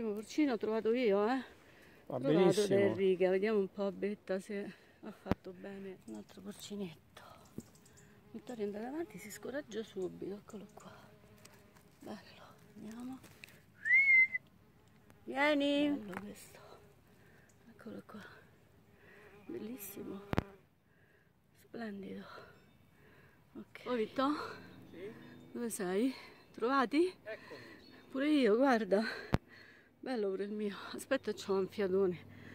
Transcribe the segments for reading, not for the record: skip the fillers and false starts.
Primo porcino ho trovato io, Va trovato benissimo. da Enrica, vediamo un po' a Betta se ha fatto bene. Un altro porcinetto. Vittorio è andato avanti, si scoraggia subito, eccolo qua. Bello, andiamo. Vieni! Bello questo. Eccolo qua. Bellissimo. Splendido. Ok. Oh Vittorio? Sì? Dove sei? Trovati? Eccomi. Pure io, guarda. Bello pure il mio. Aspetta, c'ho un fiatone.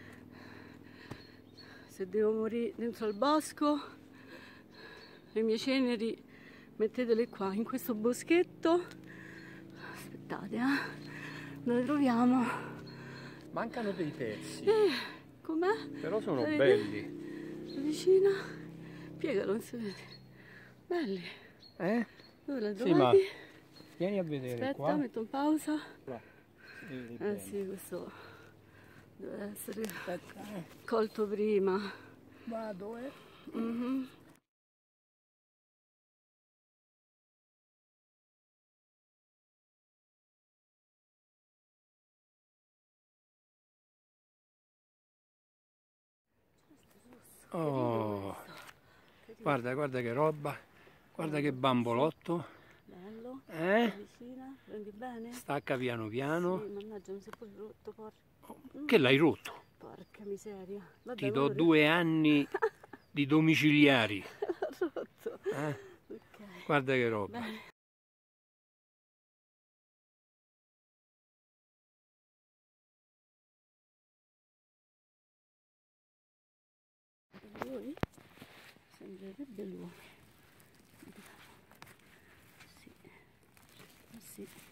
Se devo morire dentro al bosco, le mie ceneri mettetele qua, in questo boschetto. Aspettate, dove troviamo? Mancano dei pezzi, Com'è? però sono La vedi? belli. Vicina? Piegalo, non si vede. Belli. Dove l'hai Sì, ma trovati? vieni a vedere. Aspetta, qua. metto in pausa. Là. Vedi bene. Sì, questo deve essere Aspetta, colto prima. vado, Oh, guarda, guarda che roba, guarda che bambolotto. Bello, vicina, prendi bene? Stacca piano piano. Sì, mannaggia, mi si è pure rotto, porca. Che l'hai rotto? Porca miseria. Vabbè, Ti do 2 anni di domiciliari. rotto. Ok. Guarda che roba. Bene. Lui? Sembrerebbe lui. Sì. Sì.